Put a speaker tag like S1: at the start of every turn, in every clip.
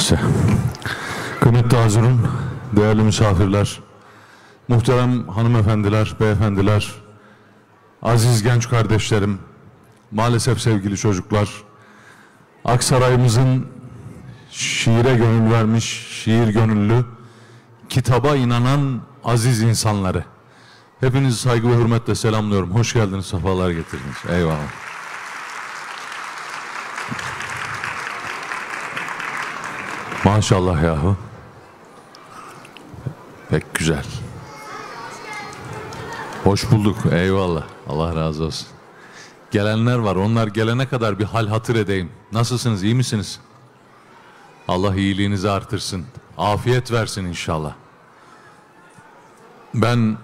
S1: Neyse. Kıymetli hazırın, değerli misafirler, muhterem hanımefendiler, beyefendiler, aziz genç kardeşlerim, maalesef sevgili çocuklar, Aksaray'ımızın şiire gönül vermiş, şiir gönüllü, kitaba inanan aziz insanları. Hepinizi saygı ve hürmetle selamlıyorum. Hoş geldiniz, sefalar getirdiniz. Eyvallah. Maşallah yahu. Pek güzel. Hoş bulduk. Eyvallah. Allah razı olsun. Gelenler var. Onlar gelene kadar bir hal hatır edeyim. Nasılsınız? İyi misiniz? Allah iyiliğinizi artırsın. Afiyet versin inşallah. Ben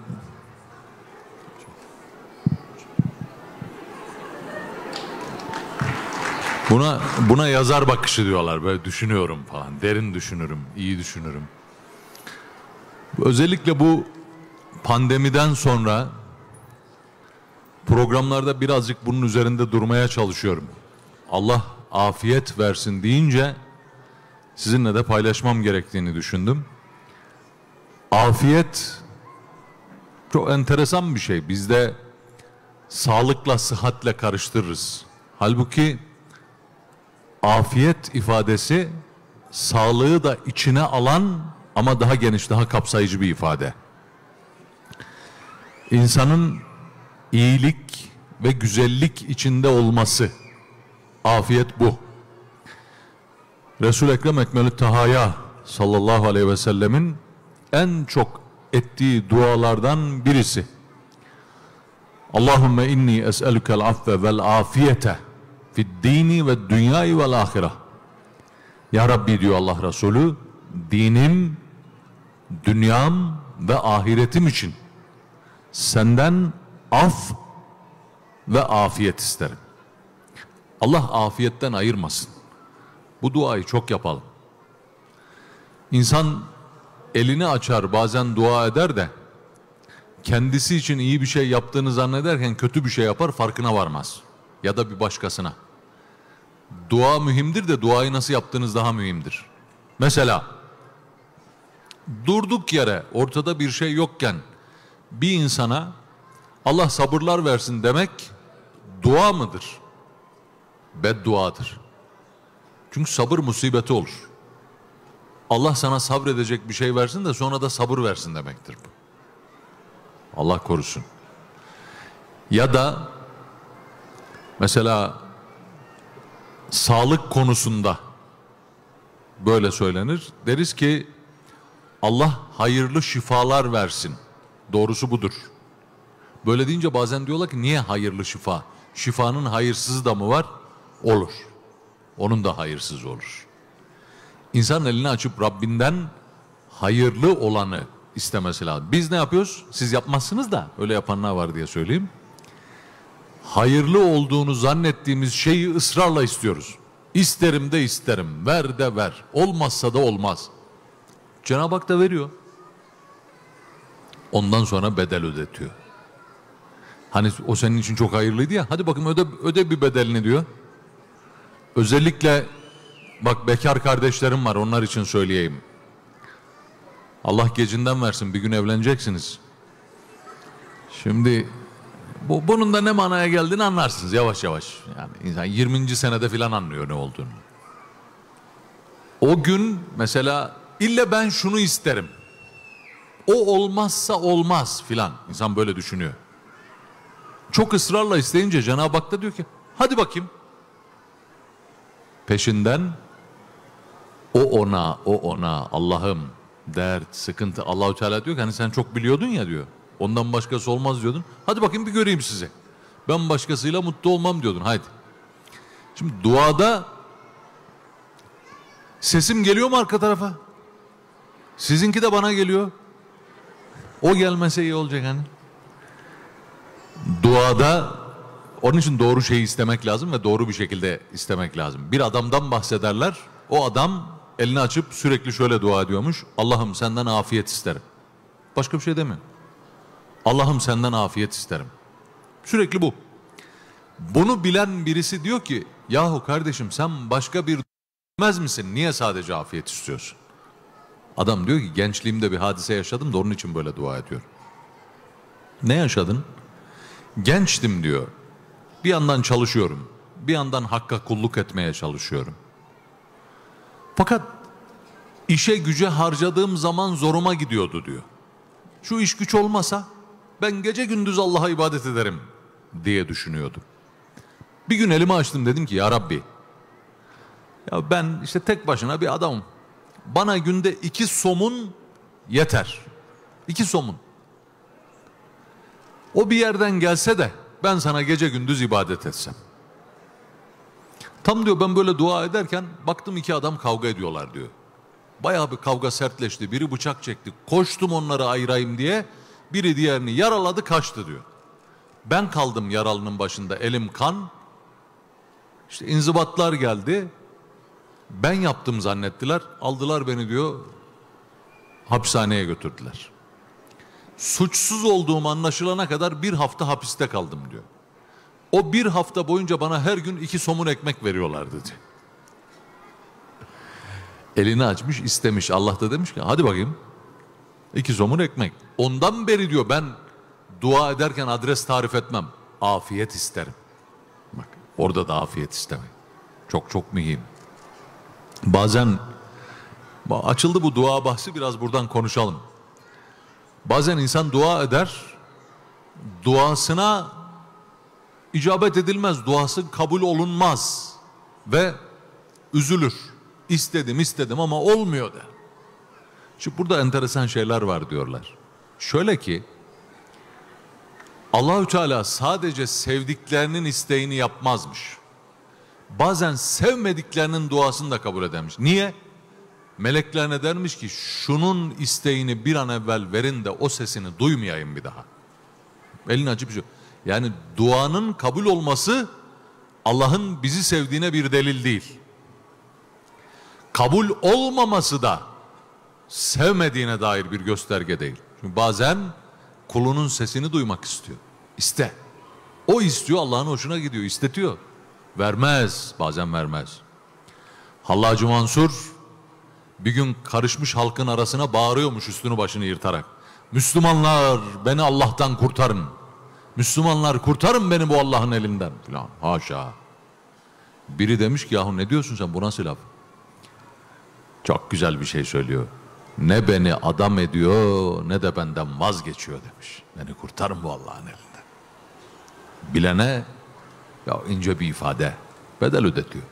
S1: buna yazar bakışı diyorlar. Böyle düşünüyorum falan. Derin düşünürüm, iyi düşünürüm. Özellikle bu pandemiden sonra programlarda birazcık bunun üzerinde durmaya çalışıyorum. Allah afiyet versin deyince sizinle de paylaşmam gerektiğini düşündüm. Afiyet çok enteresan bir şey. Biz de sağlıkla, sıhhatle karıştırırız. Halbuki afiyet ifadesi sağlığı da içine alan ama daha geniş, daha kapsayıcı bir ifade. İnsanın iyilik ve güzellik içinde olması, afiyet bu. Resul-i Ekrem Ekmelü Tahaya sallallahu aleyhi ve sellemin en çok ettiği dualardan birisi. Allahümme inni es'elükel affe vel afiyete fid dini ve dünyayı vel ahire. Ya Rabbi diyor Allah Resulü, dinim, dünyam ve ahiretim için senden af ve afiyet isterim. Allah afiyetten ayırmasın. Bu duayı çok yapalım. İnsan elini açar, bazen dua eder de kendisi için iyi bir şey yaptığını zannederken kötü bir şey yapar, farkına varmaz. Ya da bir başkasına. Dua mühimdir de duayı nasıl yaptığınız daha mühimdir. Mesela durduk yere ortada bir şey yokken bir insana Allah sabırlar versin demek dua mıdır? Bedduadır. Çünkü sabır musibeti olur. Allah sana sabredecek bir şey versin de sonra da sabır versin demektir bu. Allah korusun. Ya da mesela sağlık konusunda böyle söylenir. Deriz ki Allah hayırlı şifalar versin. Doğrusu budur. Böyle deyince bazen diyorlar ki niye hayırlı şifa? Şifanın hayırsızı da mı var? Olur. Onun da hayırsız olur. İnsan elini açıp Rabbinden hayırlı olanı istemesi lazım. Biz ne yapıyoruz? Siz yapmazsınız da öyle yapanlar var diye söyleyeyim. Hayırlı olduğunu zannettiğimiz şeyi ısrarla istiyoruz. İsterim de isterim, ver de ver. Olmazsa da olmaz. Cenab-ı Hak da veriyor. Ondan sonra bedel ödetiyor. Hani o senin için çok hayırlıydı ya, hadi bakayım öde bir bedelini diyor. Özellikle bak bekar kardeşlerim var, onlar için söyleyeyim. Allah gecinden versin, bir gün evleneceksiniz. Şimdi bunun da ne manaya geldiğini anlarsınız yavaş yavaş. Yani insan 20. senede filan anlıyor ne olduğunu. O gün mesela illa ben şunu isterim. O olmazsa olmaz filan. İnsan böyle düşünüyor. Çok ısrarla isteyince Cenab-ı Hak da diyor ki hadi bakayım. Peşinden o ona Allah'ım dert, sıkıntı. Allahu Teala diyor ki hani sen çok biliyordun ya diyor. Ondan başkası olmaz diyordun. Hadi bakayım bir göreyim sizi. Ben başkasıyla mutlu olmam diyordun. Haydi. Şimdi duada sesim geliyor mu arka tarafa? Sizinki de bana geliyor. O gelmese iyi olacak hani. Duada onun için doğru şeyi istemek lazım ve doğru bir şekilde istemek lazım. Bir adamdan bahsederler. O adam elini açıp sürekli şöyle dua ediyormuş. Allah'ım senden afiyet isterim. Başka bir şey demiyor. Allah'ım senden afiyet isterim. Sürekli bu. Bunu bilen birisi diyor ki yahu kardeşim sen başka bir Bilmez misin? Niye sadece afiyet istiyorsun? Adam diyor ki gençliğimde bir hadise yaşadım da onun için böyle dua ediyorum. Ne yaşadın? Gençtim diyor. Bir yandan çalışıyorum. Bir yandan Hakk'a kulluk etmeye çalışıyorum. Fakat işe güce harcadığım zaman zoruma gidiyordu diyor. Şu iş güç olmasa ben gece gündüz Allah'a ibadet ederim diye düşünüyordum. Bir gün elimi açtım, dedim ki ya Rabbi, ya ben işte tek başına bir adamım. Bana günde 2 somun yeter. 2 somun. O bir yerden gelse de ben sana gece gündüz ibadet etsem. Tam diyor ben böyle dua ederken baktım 2 adam kavga ediyorlar diyor. Bayağı bir kavga sertleşti. Biri bıçak çekti. Koştum onları ayırayım diye. Biri diğerini yaraladı, kaçtı diyor. Ben kaldım yaralının başında, elim kan. İşte inzibatlar geldi. Ben yaptım zannettiler. Aldılar beni diyor, hapishaneye götürdüler. Suçsuz olduğum anlaşılana kadar 1 hafta hapiste kaldım diyor. O 1 hafta boyunca bana her gün 2 somun ekmek veriyorlar dedi. Elini açmış istemiş. Allah da demiş ki hadi bakayım 2 somun ekmek. Ondan beri diyor ben dua ederken adres tarif etmem. Afiyet isterim. Bak orada da afiyet istemek. Çok çok mühim. Bazen açıldı bu dua bahsi, biraz buradan konuşalım. Bazen insan dua eder, duasına icabet edilmez, duası kabul olunmaz ve üzülür. İstedim ama olmuyor der. Şimdi burada enteresan şeyler var diyorlar. Şöyle ki Allahü Teala sadece sevdiklerinin isteğini yapmazmış. Bazen sevmediklerinin duasını da kabul edermiş. Niye? Meleklerine dermiş ki şunun isteğini bir an evvel verin de o sesini duymayayım bir daha. Elini açıp şu. Yani duanın kabul olması Allah'ın bizi sevdiğine bir delil değil. Kabul olmaması da sevmediğine dair bir gösterge değil. Çünkü bazen kulunun sesini duymak istiyor. İste. O istiyor, Allah'ın hoşuna gidiyor, istetiyor. Vermez, bazen vermez. Hallacı Mansur bir gün karışmış halkın arasına bağırıyormuş üstünü başını yırtarak. Müslümanlar beni Allah'tan kurtarın. Müslümanlar kurtarın beni bu Allah'ın elinden falan. Haşa. Biri demiş ki yahu ne diyorsun sen, bu nasıl laf? Çok güzel bir şey söylüyor. Ne beni adam ediyor ne de benden vazgeçiyor demiş. Beni kurtarın bu Allah'ın elinden. Bilene ya ince bir ifade, bedel ödetiyor.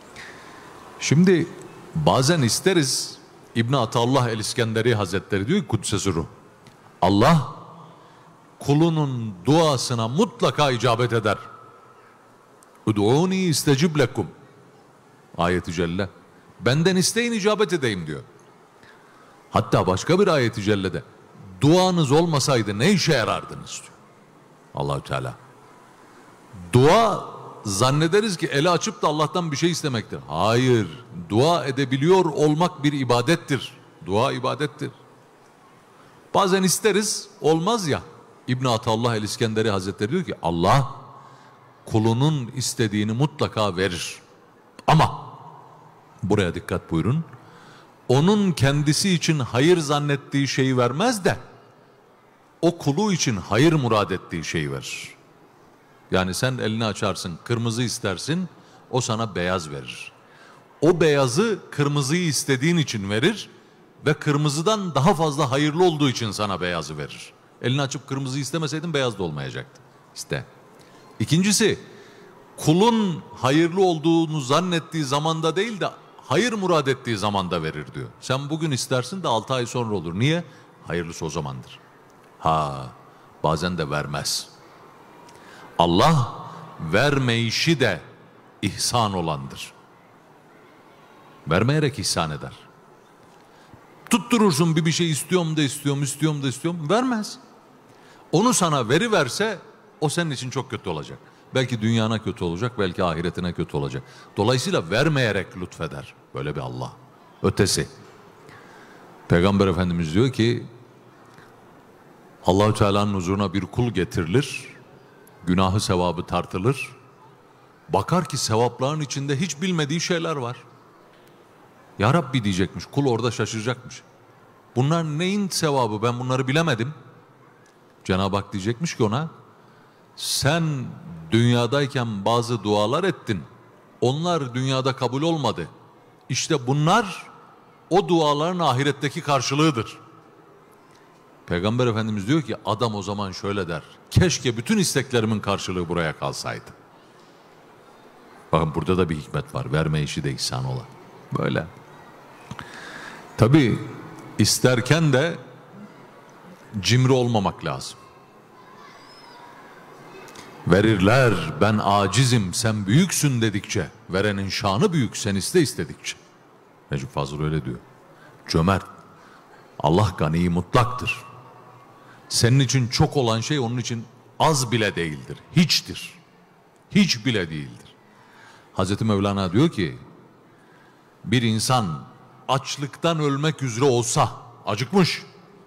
S1: Şimdi bazen isteriz. İbn Ataullah el-İskenderi Hazretleri diyor ki Kuddise Ruh, Allah kulunun duasına mutlaka icabet eder. Ud'uni istecib lekum. Ayet-i Celle. Benden isteyin icabet edeyim diyor. Hatta başka bir ayet-i cellede duanız olmasaydı ne işe yarardınız diyor Allahü Teala. Dua zannederiz ki eli açıp da Allah'tan bir şey istemektir. Hayır, dua edebiliyor olmak bir ibadettir. Dua ibadettir. Bazen isteriz, olmaz ya. İbn Ataullah el-İskenderi Hazretleri diyor ki Allah kulunun istediğini mutlaka verir. Ama buraya dikkat buyurun. Onun kendisi için hayır zannettiği şeyi vermez de o kulu için hayır murad ettiği şeyi verir. Yani sen elini açarsın, kırmızı istersin, o sana beyaz verir. O beyazı kırmızıyı istediğin için verir ve kırmızıdan daha fazla hayırlı olduğu için sana beyazı verir. Elini açıp kırmızı istemeseydin beyaz da olmayacaktı. İşte. İkincisi, kulun hayırlı olduğunu zannettiği zamanda değil de hayır murad ettiği zamanda verir diyor. Sen bugün istersin de 6 ay sonra olur. Niye? Hayırlısı o zamandır. Bazen de vermez. Allah vermeyişi de ihsan olandır. Vermeyerek ihsan eder. Tutturursun bir şey istiyorum da istiyorum. Vermez. Onu sana veriverse o senin için çok kötü olacak. Belki dünyana kötü olacak, belki ahiretine kötü olacak. Dolayısıyla vermeyerek lütfeder. Böyle bir Allah. Ötesi. Peygamber Efendimiz diyor ki Allahü Teala'nın huzuruna bir kul getirilir. Günahı sevabı tartılır. Bakar ki sevapların içinde hiç bilmediği şeyler var. Ya Rabbi diyecekmiş, kul orada şaşıracakmış. Bunlar neyin sevabı, ben bunları bilemedim. Cenab-ı Hak diyecekmiş ki ona, sen dünyadayken bazı dualar ettin. Onlar dünyada kabul olmadı. İşte bunlar o duaların ahiretteki karşılığıdır. Peygamber Efendimiz diyor ki adam o zaman şöyle der. Keşke bütün isteklerimin karşılığı buraya kalsaydı. Bakın burada da bir hikmet var. Verme işi de ihsan ola. Böyle. Tabii isterken de cimri olmamak lazım. Verirler, ben acizim, sen büyüksün dedikçe, verenin şanı büyük, sen iste istedikçe. Necip Fazıl öyle diyor. Cömert, Allah gani mutlaktır. Senin için çok olan şey onun için az bile değildir, hiçtir. Hiç bile değildir. Hazreti Mevlana diyor ki, bir insan açlıktan ölmek üzere olsa, acıkmış,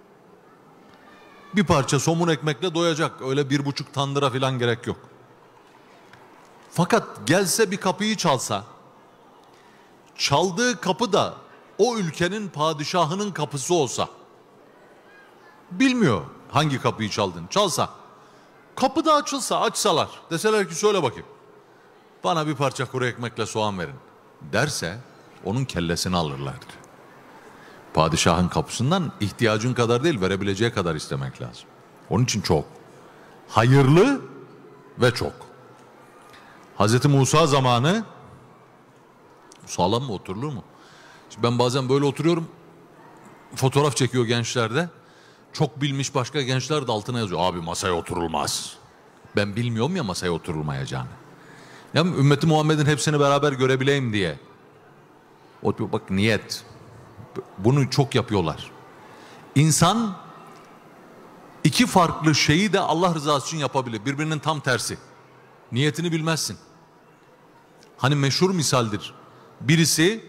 S1: bir parça somun ekmekle doyacak. Öyle 1,5 tandıra falan gerek yok. Fakat gelse bir kapıyı çalsa, çaldığı kapı da o ülkenin padişahının kapısı olsa, bilmiyor hangi kapıyı çaldın, çalsa, kapı da açılsa, açsalar, deseler ki söyle bakayım, bana bir parça kuru ekmekle soğan verin derse, onun kellesini alırlar diyor. Padişahın kapısından ihtiyacın kadar değil, verebileceği kadar istemek lazım. Onun için çok. Hayırlı ve çok. Hazreti Musa zamanı, sağlam mı, oturulur mu? Şimdi ben bazen böyle oturuyorum, fotoğraf çekiyor gençlerde. Çok bilmiş başka gençler de altına yazıyor. Abi masaya oturulmaz. Ben bilmiyorum ya masaya oturulmayacağını. Ya ümmeti Muhammed'in hepsini beraber görebileyim diye. Bak niyet. Bunu çok yapıyorlar. İnsan iki farklı şeyi de Allah rızası için yapabilir. Birbirinin tam tersi. Niyetini bilmezsin. Hani meşhur misaldir. Birisi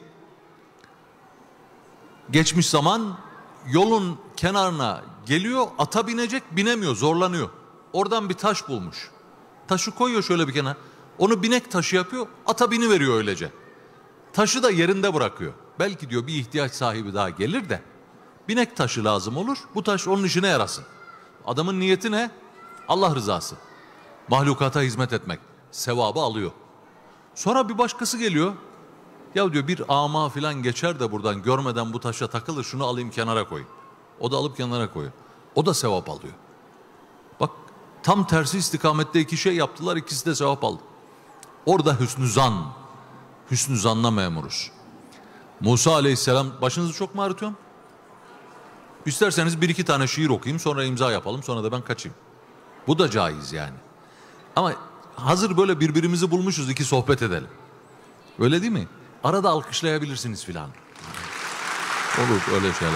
S1: geçmiş zaman yolun kenarına geliyor, ata binecek, binemiyor, zorlanıyor. Oradan bir taş bulmuş. Taşı koyuyor şöyle bir kenara. Onu binek taşı yapıyor, ata biniveriyor öylece. Taşı da yerinde bırakıyor. Belki diyor bir ihtiyaç sahibi daha gelir de binek taşı lazım olur. Bu taş onun işine yarasın. Adamın niyeti ne? Allah rızası. Mahlukata hizmet etmek. Sevabı alıyor. Sonra bir başkası geliyor. Ya diyor bir ama filan geçer de buradan görmeden bu taşa takılır, şunu alayım kenara koyayım. O da alıp kenara koyuyor. O da sevap alıyor. Bak tam tersi istikamette iki şey yaptılar, ikisi de sevap aldı. Orada hüsnü zan. Hüsnü zanla memuruz. Musa aleyhisselam, başınızı çok mu ağrıtıyorum? İsterseniz bir iki tane şiir okuyayım, sonra imza yapalım, sonra da ben kaçayım. Bu da caiz yani. Ama hazır böyle birbirimizi bulmuşuz, iki sohbet edelim. Öyle değil mi? Arada alkışlayabilirsiniz filan. Olur öyle şeyler.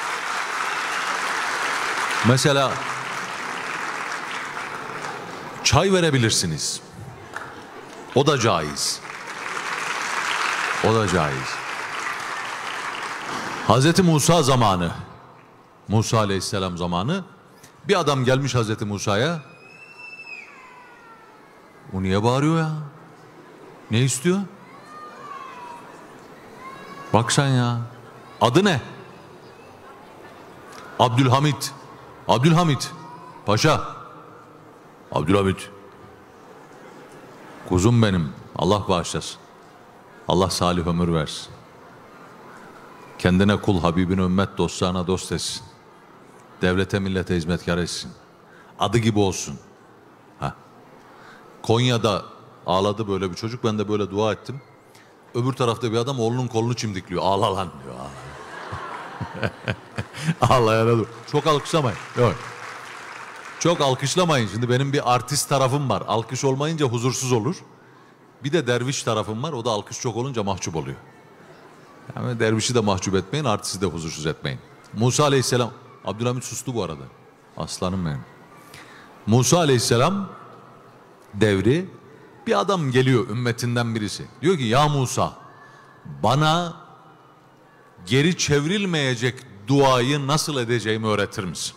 S1: Mesela çay verebilirsiniz. O da caiz. O da caiz. Hazreti Musa zamanı, Musa aleyhisselam zamanı, bir adam gelmiş Hazreti Musa'ya. O niye bağırıyor ya? Ne istiyor? Bak sen ya. Adı ne? Abdülhamit. Abdülhamit. Paşa. Abdülhamit. Kuzum benim. Allah bağışlasın. Allah salih ömür versin. Kendine kul, Habibine ümmet, dostlarına dost etsin. Devlete millete hizmetkar etsin. Adı gibi olsun. Ha. Konya'da ağladı böyle bir çocuk. Ben de böyle dua ettim. Öbür tarafta bir adam oğlunun kolunu çimdikliyor. Ağla lan diyor. Ağlayana dur. Çok alkışlamayın. Yok. Çok alkışlamayın. Şimdi benim bir artist tarafım var. Alkış olmayınca huzursuz olur. Bir de derviş tarafım var. O da alkış çok olunca mahcup oluyor. Yani dervişi de mahcup etmeyin, artisti de huzursuz etmeyin. Musa aleyhisselam, Abdülhamit sustu bu arada. Aslanım benim. Musa aleyhisselam devri, bir adam geliyor ümmetinden birisi. Diyor ki ya Musa, bana geri çevrilmeyecek duayı nasıl edeceğimi öğretir misin?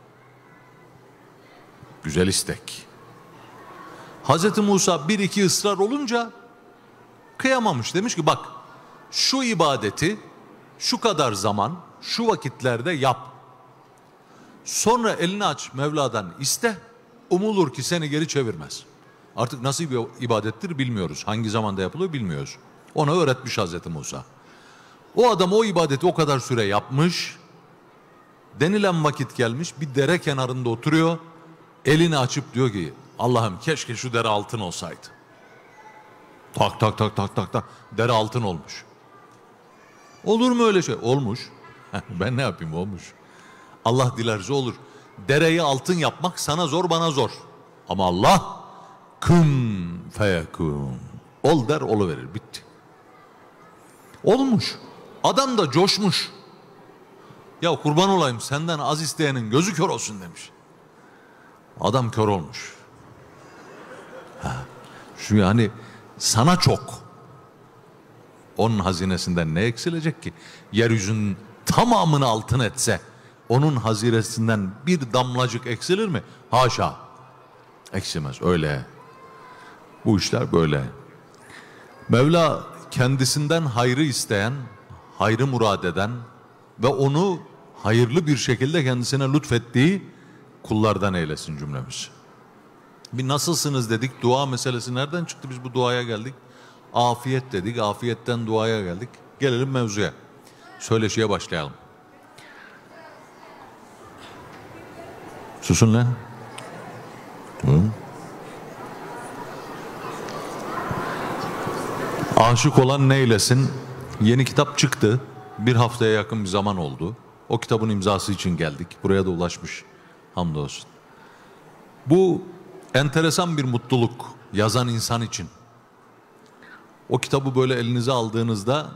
S1: Güzel istek. Hazreti Musa bir iki ısrar olunca kıyamamış. Demiş ki bak, şu ibadeti şu kadar zaman, şu vakitlerde yap. Sonra elini aç Mevla'dan iste, umulur ki seni geri çevirmez. Artık nasıl bir ibadettir bilmiyoruz. Hangi zamanda yapılıyor bilmiyoruz. Ona öğretmiş Hazreti Musa. O adam o ibadeti o kadar süre yapmış. Denilen vakit gelmiş, bir dere kenarında oturuyor. Elini açıp diyor ki Allah'ım keşke şu dere altın olsaydı. Tak tak tak tak tak tak. Dere altın olmuş. Olur mu öyle şey? Olmuş. Ben ne yapayım, olmuş. Allah dilerse olur. Dereyi altın yapmak sana zor, bana zor. Ama Allah kün feyekün. Ol der, oluverir. Bitti. Olmuş. Adam da coşmuş. Ya kurban olayım senden az isteyenin gözü kör olsun demiş. Adam kör olmuş. Şu yani sana çok. Onun hazinesinden ne eksilecek ki? Yeryüzünün tamamını altın etse onun hazinesinden bir damlacık eksilir mi? Haşa. Eksilmez. Öyle. Bu işler böyle. Mevla kendisinden hayrı isteyen, hayrı murad eden ve onu hayırlı bir şekilde kendisine lütfettiği kullardan eylesin cümlemiz. Bir nasılsınız dedik, dua meselesi nereden çıktı, biz bu duaya geldik? Afiyet dedik, afiyetten duaya geldik. Gelelim mevzuya. Söyleşiye başlayalım. Susun lan. Aşık olan neylesin? Yeni kitap çıktı. Bir haftaya yakın bir zaman oldu. O kitabın imzası için geldik. Buraya da ulaşmış. Hamdolsun. Bu enteresan bir mutluluk yazan insan için. O kitabı böyle elinize aldığınızda,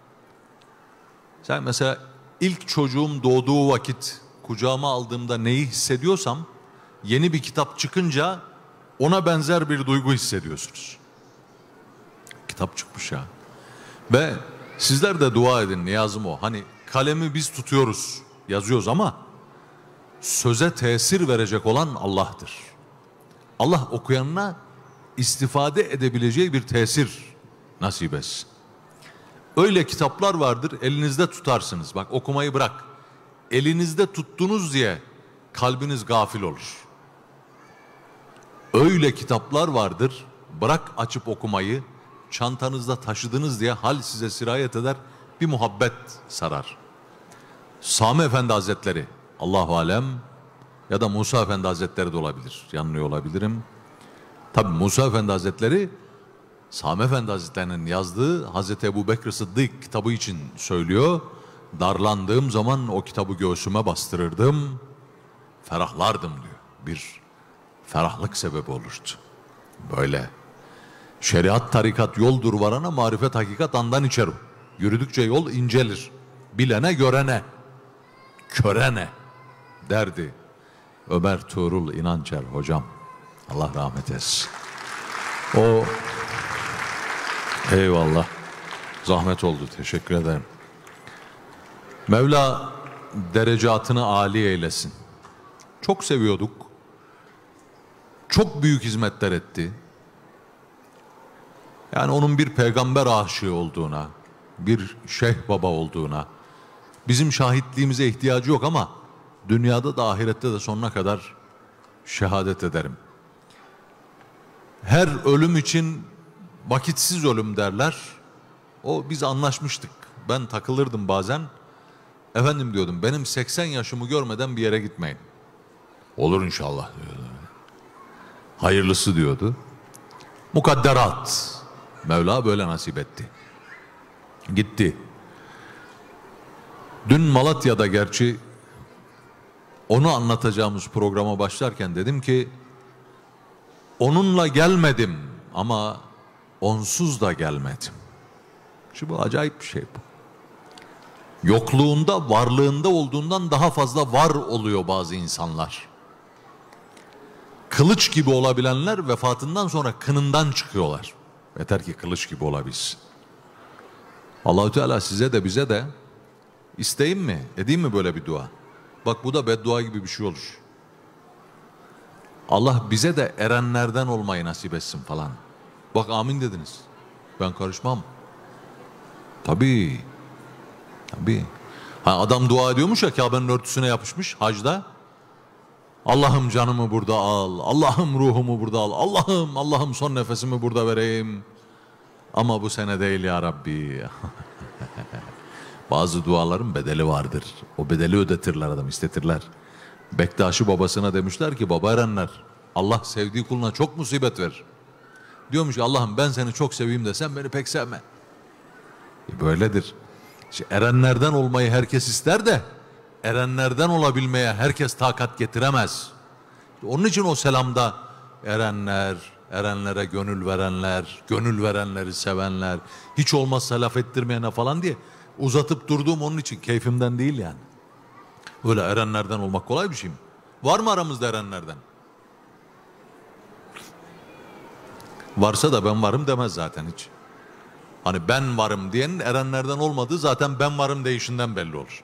S1: sen mesela ilk çocuğum doğduğu vakit kucağıma aldığımda neyi hissediyorsam, yeni bir kitap çıkınca ona benzer bir duygu hissediyorsunuz. Kitap çıkmış ya. Ve sizler de dua edin, niyazım o. Hani kalemi biz tutuyoruz, yazıyoruz ama söze tesir verecek olan Allah'tır. Allah okuyanına istifade edebileceği bir tesir nasip etsin. Öyle kitaplar vardır, elinizde tutarsınız. Bak, okumayı bırak. Elinizde tuttunuz diye kalbiniz gafil olur. Öyle kitaplar vardır, bırak açıp okumayı, çantanızda taşıdınız diye hal size sirayet eder, bir muhabbet sarar. Sami Efendi Hazretleri, Allahu alem, ya da Musa Efendi Hazretleri de olabilir, yanılıyor olabilirim. Tabi Musa Efendi Hazretleri, Sami Efendi Hazretleri'nin yazdığı Hazreti Ebubekir Sıddık kitabı için söylüyor. Darlandığım zaman o kitabı göğsüme bastırırdım, ferahlardım diyor. Bir ferahlık sebebi olurdu. Böyle. Şeriat tarikat yoldur varana, marifet hakikat andan içerim. Yürüdükçe yol incelir. Bilene görene, körene derdi Ömer Tuğrul İnançer hocam. Allah rahmet etsin. O eyvallah. Zahmet oldu. Teşekkür ederim. Mevla derecatını âli eylesin. Çok seviyorduk. Çok büyük hizmetler etti. Yani onun bir peygamber aşığı olduğuna, bir şeyh baba olduğuna, bizim şahitliğimize ihtiyacı yok ama dünyada da ahirette de sonuna kadar şehadet ederim. Her ölüm için vakitsiz ölüm derler. O biz anlaşmıştık. Ben takılırdım bazen. Efendim diyordum, benim 80 yaşımı görmeden bir yere gitmeyin. Olur inşallah diyordu. Hayırlısı diyordu. Mukadderat. Mevla böyle nasip etti. Gitti. Dün Malatya'da gerçi onu anlatacağımız programa başlarken dedim ki onunla gelmedim ama onsuz da gelmedim. Şimdi bu acayip bir şey bu. Yokluğunda, varlığında olduğundan daha fazla var oluyor bazı insanlar. Kılıç gibi olabilenler vefatından sonra kınından çıkıyorlar. Yeter ki kılıç gibi olabilsin. Allah-u Teala size de bize de isteyeyim mi, edeyim mi böyle bir dua? Bak, bu da beddua gibi bir şey olur. Allah bize de erenlerden olmayı nasip etsin falan. Bak, amin dediniz. Ben karışmam. Tabii. Tabii. Ha, adam dua ediyormuş ya, Kabe'nin örtüsüne yapışmış hacda. Allah'ım canımı burada al, Allah'ım ruhumu burada al, Allah'ım son nefesimi burada vereyim. Ama bu sene değil ya Rabbi. Bazı duaların bedeli vardır. O bedeli ödetirler, adam istetirler. Bektaşi babasına demişler ki, baba erenler, Allah sevdiği kuluna çok musibet verir. Diyormuş ki, Allah'ım ben seni çok seveyim de sen beni pek sevme. Böyledir. İşte erenlerden olmayı herkes ister de erenlerden olabilmeye herkes takat getiremez. Onun için o selamda erenler, erenlere gönül verenler, gönül verenleri sevenler, hiç olmazsa laf ettirmeyene falan diye uzatıp durduğum onun için, keyfimden değil yani. Öyle erenlerden olmak kolay bir şey mi? Var mı aramızda erenlerden? Varsa da ben varım demez zaten hiç. Hani ben varım diyenin erenlerden olmadığı zaten ben varım deyişinden belli olur.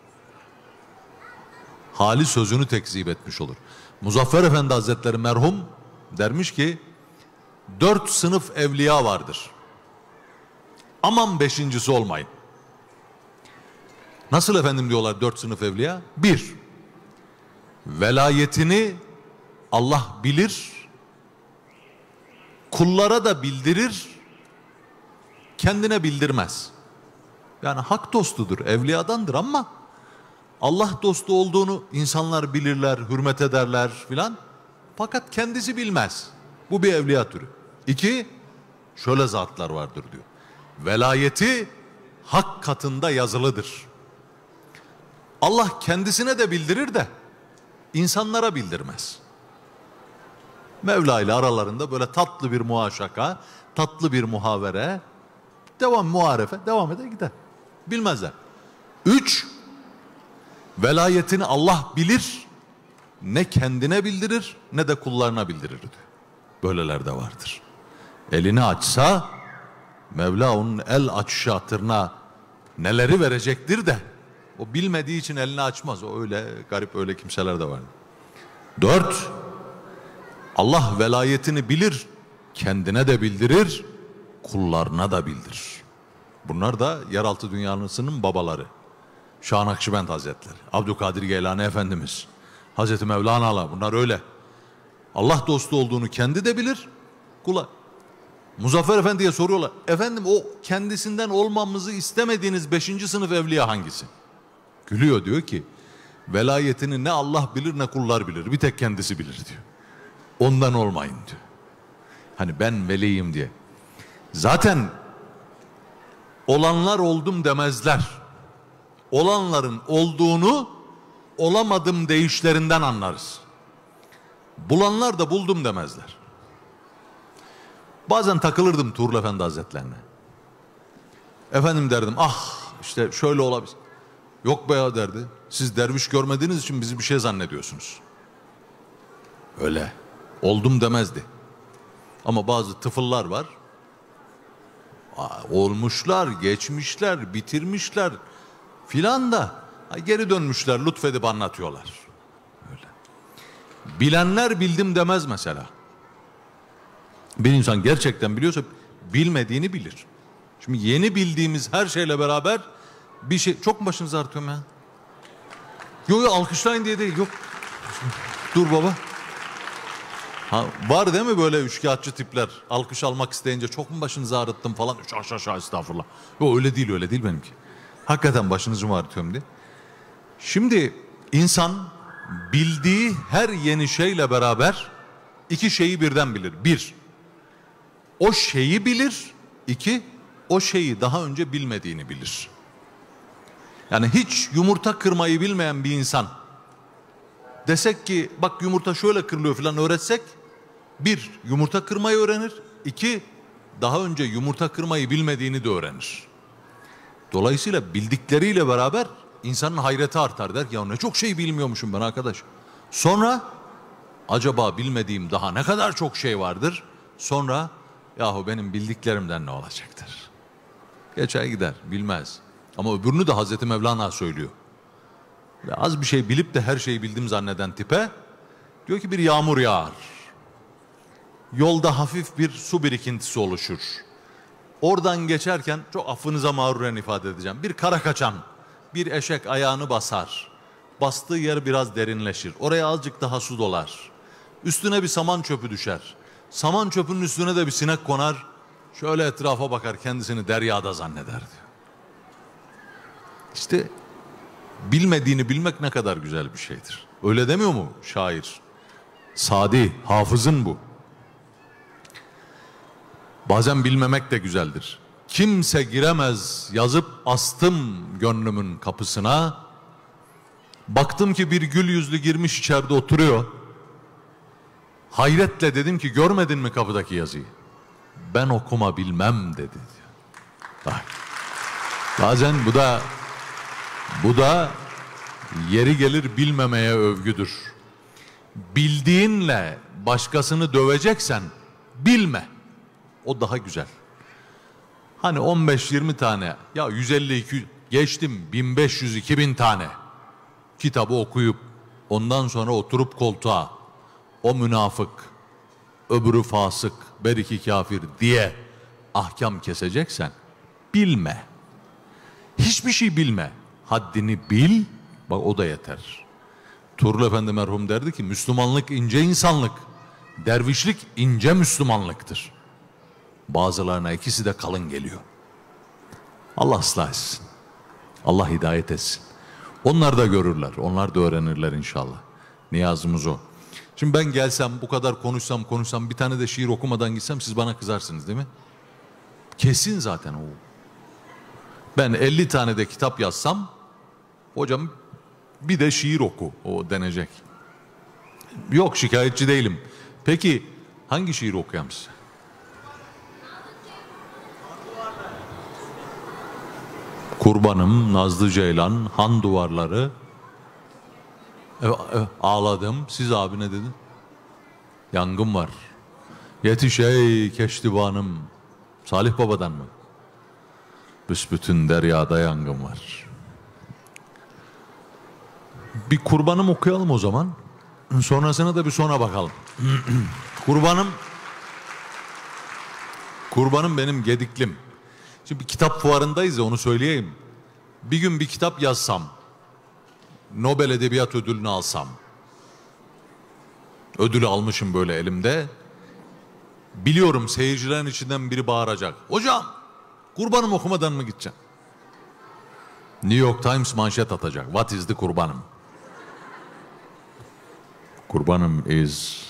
S1: Hali sözünü tekzip etmiş olur. Muzaffer Efendi Hazretleri merhum dermiş ki, 4 sınıf evliya vardır. Aman 5.'si olmayın. Nasıl efendim diyorlar 4 sınıf evliya? 1. Velayetini Allah bilir, kullara da bildirir, kendine bildirmez. Yani hak dostudur, evliyadandır ama Allah dostu olduğunu insanlar bilirler, hürmet ederler filan. Fakat kendisi bilmez. Bu bir evliya türü. 2, şöyle zatlar vardır diyor. Velayeti hak katında yazılıdır. Allah kendisine de bildirir de insanlara bildirmez. Mevla ile aralarında böyle tatlı bir muhaşaka, tatlı bir muhavere, muharefe devam eder gider. Bilmezler. 3, velayetini Allah bilir, ne kendine bildirir ne de kullarına bildirir diyor. Böyleler de vardır. Elini açsa Mevla onun el açışı hatırına neleri verecektir de o bilmediği için elini açmaz. O öyle garip, öyle kimseler de var. 4, Allah velayetini bilir, kendine de bildirir, kullarına da bildirir. Bunlar da yeraltı dünyasının babaları. Şah Nakşibend Hazretleri, Abdülkadir Geylani Efendimiz, Hazreti Mevlana'la, bunlar öyle. Allah dostu olduğunu kendi de bilir, kula. Muzaffer Efendi'ye soruyorlar, efendim o kendisinden olmamızı istemediğiniz 5. sınıf evliya hangisi? Gülüyor, diyor ki, velayetini ne Allah bilir ne kullar bilir, bir tek kendisi bilir diyor. Ondan olmayın diyor. Hani ben veliyim diye. Zaten olanlar oldum demezler. Olanların olduğunu olamadım deyişlerinden anlarız. Bulanlar da buldum demezler. Bazen takılırdım Tuğrul Efendi Hazretlerine. Efendim derdim, ah işte şöyle olabilir. Yok be ya derdi. Siz derviş görmediğiniz için bizi bir şey zannediyorsunuz. Öyle. Oldum demezdi. Ama bazı tıfıllar var. Olmuşlar, geçmişler, bitirmişler filan da geri dönmüşler, lütfedip anlatıyorlar. Öyle. Bilenler bildim demez mesela. Bir insan gerçekten biliyorsa bilmediğini bilir. Şimdi yeni bildiğimiz her şeyle beraber bir şey... Çok mu başınızı ağrıtıyorum ya? Yok alkışlayın diye değil. Yok. Dur baba. Ha, var değil mi böyle üçkağıtçı tipler? Alkış almak isteyince çok mu başınızı ağrıttım falan. Şaşa estağfurullah. Yok öyle değil benimki. Hakikaten başınızı mı ağrıtıyorum diye. Şimdi insan bildiği her yeni şeyle beraber 2 şeyi birden bilir. 1, o şeyi bilir. 2, o şeyi daha önce bilmediğini bilir. Yani hiç yumurta kırmayı bilmeyen bir insan desek ki bak yumurta şöyle kırılıyor falan öğretsek, 1, yumurta kırmayı öğrenir. 2, daha önce yumurta kırmayı bilmediğini de öğrenir. Dolayısıyla bildikleriyle beraber insanın hayreti artar, der ki ya ne çok şey bilmiyormuşum ben arkadaş. Sonra acaba bilmediğim daha ne kadar çok şey vardır. Sonra yahu benim bildiklerimden ne olacaktır? Geçer gider, bilmez. Ama öbürünü de Hazreti Mevlana söylüyor. Ve az bir şey bilip de her şeyi bildim zanneden tipe diyor ki bir yağmur yağar. Yolda hafif bir su birikintisi oluşur. Oradan geçerken çok affınıza mağruren ifade edeceğim. Bir kara kaçan bir eşek ayağını basar. Bastığı yer biraz derinleşir. Oraya azıcık daha su dolar. Üstüne bir saman çöpü düşer. Saman çöpünün üstüne de bir sinek konar. Şöyle etrafa bakar, kendisini deryada zanneder diyor. İşte bilmediğini bilmek ne kadar güzel bir şeydir. Öyle demiyor mu şair? Sadi, hafızın bu. Bazen bilmemek de güzeldir. Kimse giremez yazıp astım gönlümün kapısına. Baktım ki bir gül yüzlü girmiş içeride oturuyor. Hayretle dedim ki görmedin mi kapıdaki yazıyı? Ben okuma bilmem dedi. Bak. Bazen bu da yeri gelir bilmemeye övgüdür. Bildiğinle başkasını döveceksen bilme. O daha güzel. Hani 15-20 tane ya 150-200 geçtim 1500-2000 tane kitabı okuyup ondan sonra oturup koltuğa o münafık, öbürü fasık, beriki kafir diye ahkam keseceksen bilme. Hiçbir şey bilme. Haddini bil, bak o da yeter. Tuğrul Efendi merhum derdi ki Müslümanlık ince insanlık, dervişlik ince Müslümanlıktır. Bazılarına ikisi de kalın geliyor. Allah ıslah etsin. Allah hidayet etsin. Onlar da görürler, onlar da öğrenirler inşallah. Niyazımız o. Şimdi ben gelsem bu kadar konuşsam bir tane de şiir okumadan gitsem siz bana kızarsınız değil mi? Kesin zaten o. Ben 50 tane de kitap yazsam hocam bir de şiir oku, o denecek. Yok, şikayetçi değilim. Peki hangi şiir okuyayım size? Kurbanım, Nazlı Ceylan, Han Duvarları. Ağladım. Siz abi ne dedin? Yangın var. Yetiş ey keştibanım. Salih Baba'dan mı? Büsbütün deryada yangın var. Bir kurbanım okuyalım o zaman. Sonrasına da bir sonra bakalım. Kurbanım benim gediklim. Şimdi bir kitap fuarındayız ya, onu söyleyeyim. Bir gün bir kitap yazsam, Nobel Edebiyat Ödülünü alsam, ödülü almışım böyle elimde. Biliyorum seyircilerin içinden biri bağıracak. Hocam kurbanım okumadan mı gideceğim? New York Times manşet atacak. What is the kurbanım? Kurbanım is...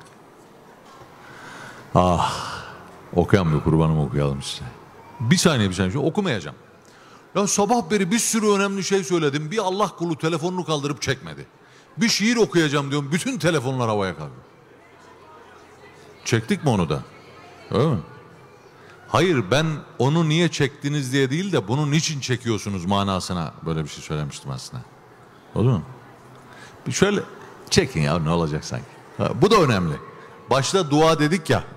S1: Okuyalım bir kurbanım okuyalım size. Bir saniye okumayacağım. Ya sabah beri bir sürü önemli şey söyledim. Bir Allah kulu telefonunu kaldırıp çekmedi. Bir şiir okuyacağım diyorum. Bütün telefonlar havaya kalktı. Çektik mi onu da? Öyle mi? Hayır, ben onu niye çektiniz diye değil de bunu niçin çekiyorsunuz manasına böyle bir şey söylemiştim aslında. Olur mu? Bir şöyle çekin ya, ne olacak sanki. Bu da önemli. Başta dua dedik ya.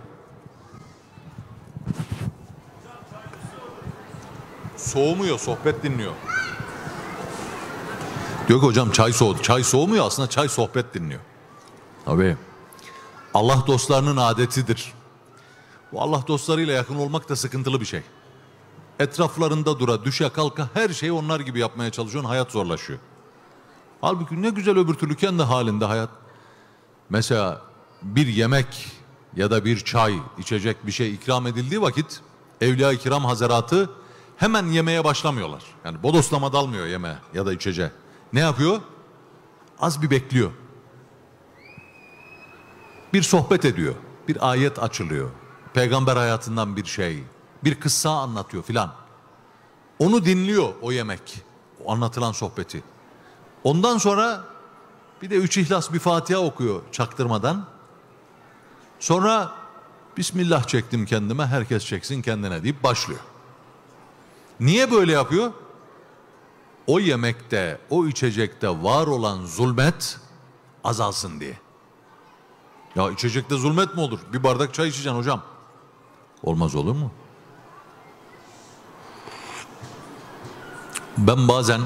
S1: Soğumuyor, sohbet dinliyor. Diyor ki hocam çay soğudu. Çay soğumuyor, aslında çay sohbet dinliyor. Tabii. Allah dostlarının adetidir. Bu Allah dostlarıyla yakın olmak da sıkıntılı bir şey. Etraflarında dura, düşe kalka her şeyi onlar gibi yapmaya çalışıyorsun, hayat zorlaşıyor. Halbuki ne güzel öbür türlü kendi halinde hayat. Mesela bir yemek ya da bir çay, içecek bir şey ikram edildiği vakit Evliya-i Kiram Hazaratı hemen yemeye başlamıyorlar. Yani bodoslama dalmıyor yemeğe ya da içeceğe. Ne yapıyor? Az bir bekliyor. Bir sohbet ediyor. Bir ayet açılıyor. Peygamber hayatından bir şey. Bir kıssa anlatıyor filan. Onu dinliyor o yemek. O anlatılan sohbeti. Ondan sonra bir de 3 İhlas bir Fatiha okuyor çaktırmadan. Sonra Bismillah çektim kendime, herkes çeksin kendine deyip başlıyor. Niye böyle yapıyor? O yemekte, o içecekte var olan zulmet azalsın diye. Ya içecekte zulmet mi olur? Bir bardak çay içeceksin hocam. Olmaz olur mu? Ben bazen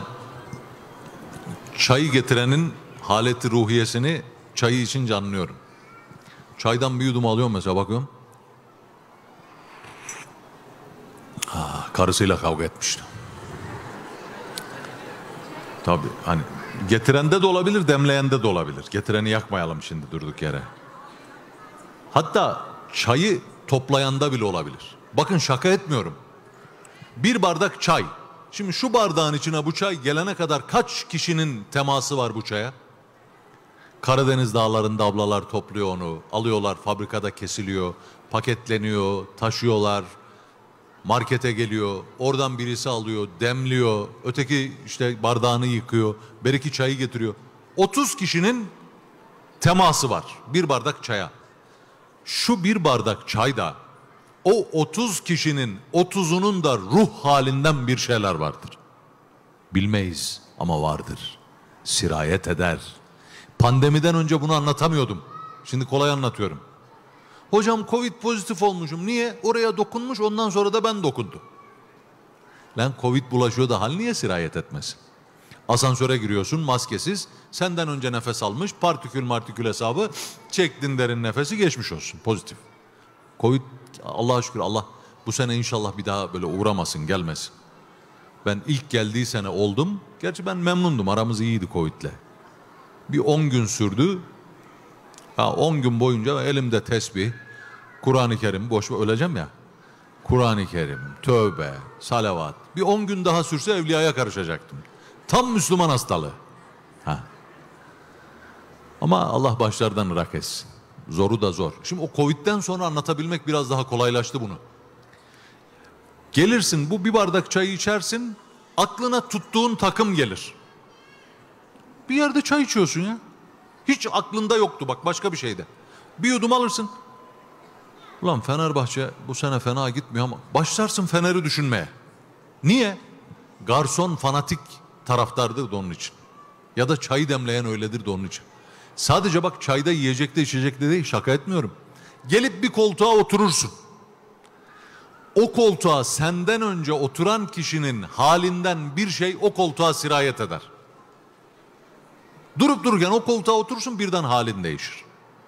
S1: çayı getirenin haleti ruhiyesini çayı içince anlıyorum. Çaydan bir yudum alıyorum mesela, bakıyorum. Karısıyla kavga etmişti. Tabii hani getirende de olabilir, demleyende de olabilir. Getireni yakmayalım şimdi durduk yere. Hatta çayı toplayanda bile olabilir. Bakın şaka etmiyorum. Bir bardak çay. Şimdi şu bardağın içine bu çay gelene kadar kaç kişinin teması var bu çaya? Karadeniz dağlarında ablalar topluyor onu. Alıyorlar, fabrikada kesiliyor, paketleniyor, taşıyorlar. Markete geliyor, oradan birisi alıyor, demliyor, öteki işte bardağını yıkıyor, beriki çayı getiriyor. 30 kişinin teması var bir bardak çaya. Şu bir bardak çayda o 30 kişinin 30'unun da ruh halinden bir şeyler vardır. Bilmeyiz ama vardır. Sirayet eder. Pandemiden önce bunu anlatamıyordum. Şimdi kolay anlatıyorum. Hocam Covid pozitif olmuşum. Niye? Oraya dokunmuş, ondan sonra da ben dokundum. Lan Covid bulaşıyor da hal niye sirayet etmesin? Asansöre giriyorsun maskesiz. Senden önce nefes almış. Partikül hesabı. Çektin derin nefesi, geçmiş olsun. Pozitif. Covid Allah'a şükür, Allah bu sene inşallah bir daha böyle uğramasın, gelmesin. Ben ilk geldiği sene oldum. Gerçi ben memnundum. Aramız iyiydi Covid'le. Bir 10 gün sürdü. 10 gün boyunca elimde tesbih, Kur'an-ı Kerim, boş ver öleceğim ya. Kur'an-ı Kerim, tövbe, salavat. Bir 10 gün daha sürse evliyaya karışacaktım. Tam Müslüman hastalığı. Ama Allah başlardan ırak etsin. Zoru da zor. Şimdi o Covid'den sonra anlatabilmek biraz daha kolaylaştı bunu. Gelirsin, bu bir bardak çayı içersin, aklına tuttuğun takım gelir. Bir yerde çay içiyorsun ya. Hiç aklında yoktu, bak başka bir şeydi. Bir yudum alırsın. Ulan Fenerbahçe bu sene fena gitmiyor ama başlarsın Fener'i düşünmeye. Niye? Garson fanatik taraftardır da onun için. Ya da çayı demleyen öyledir de onun için. Sadece bak çayda, yiyecekte, içecekte değil, şaka etmiyorum. Gelip bir koltuğa oturursun. O koltuğa senden önce oturan kişinin halinden bir şey o koltuğa sirayet eder. Durup dururken o koltuğa oturursun, birden halin değişir.